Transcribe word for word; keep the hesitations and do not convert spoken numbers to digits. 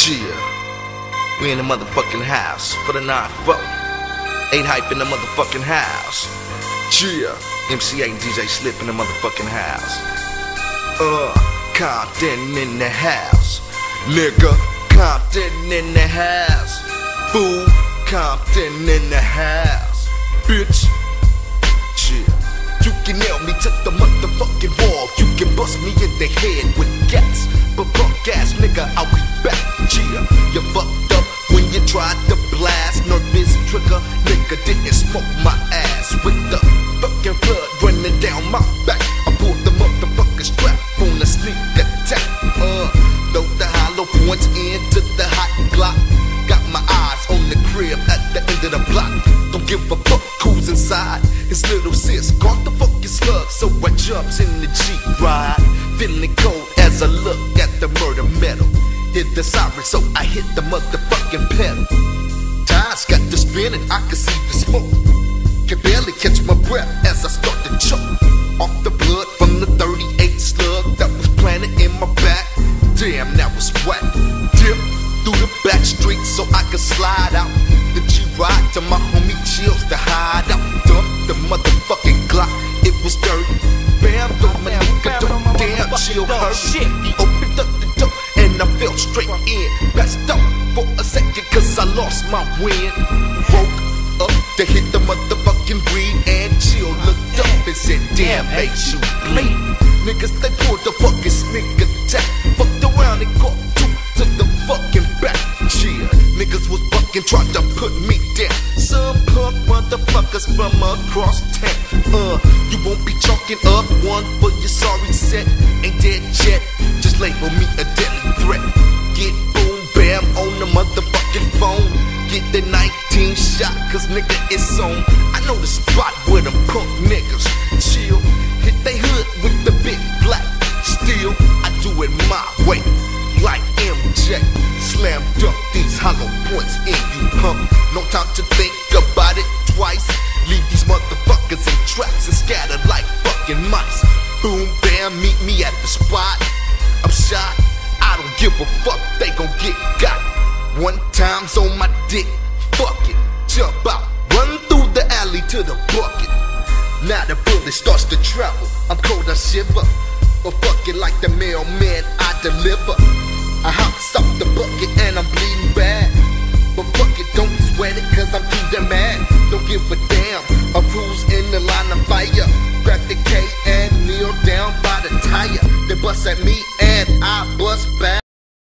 Cheer. We in the motherfucking house for the nine four. Eight hype in the motherfucking house. Cheer. M C A and D J Slip in the motherfucking house. Uh, Compton in the house. Nigga, Compton in the house. Fool, Compton in the house. Bitch. Cheer. You can nail me to the motherfucking wall. You can bust me in the head with gas. But punk ass nigga, I'll be back. Cheer. You fucked up when you tried to blast. Nervous trigger, nigga didn't smoke my ass. With the fucking blood running down my back, I pulled the motherfucking strap on a sneak attack. Uh, throw the hollow points into the hot Glock. Got my eyes on the crib at the end of the block. Don't give a fuck who's inside. His little sis caught the fucking slug, so I jumps in the Jeep ride. Feeling cold as I look at the murder metal. Hit the siren, so I hit the motherfucking pedal. Tires got to spinning, I can see the smoke. Can barely catch my breath as I start to choke. Off the blood from the thirty-eight slug that was planted in my back. Damn, that was whack. Dip through the back streets so I could slide out. The G-Ride to my homie Chills to hide out. Dump the motherfucking Glock, it was dirty. Bam, throw my nigga, don't damn, Chill hurt. He opened up the door and I fell straight in. Passed out for a second cause I lost my wind. Woke up to hit the motherfucking weed and Chill looked up and said, damn, made you bleed. Niggas, they pulled the fucking sneak attack. Fucked around and caught two to the fucking back. Chill, niggas was fucking trying to put me down. Some punk motherfuckers from across town. Uh, you won't be chalking up one for your sorry set. Ain't dead yet, just label me a deadly threat. Get boom bam on the motherfucking phone. Get the nineteen shot, cause nigga it's on. I know the spot where them punk niggas chill. Hit they hood with the big black steel. I do it my way, like M J. Slam dunk these hollow points in you punk. No time to think about it twice. Leave these motherfuckers in traps and scatter like fucking mice. Boom bam, meet me at the spot. I'm shot, I don't give a fuck, they gon' get got. One time's on my dick, fuck it. Jump out, run through the alley to the bucket. Now the bullet starts to travel, I'm cold, I shiver. But fuck it, like the mailman, I deliver. I hops off the bucket and I'm bleeding bad. But fuck it, don't sweat it cause I'm too damn mad. Don't give a damn of who's in the line of fire. Grab the K and kneel down by the tire. They bust at me and I bust back.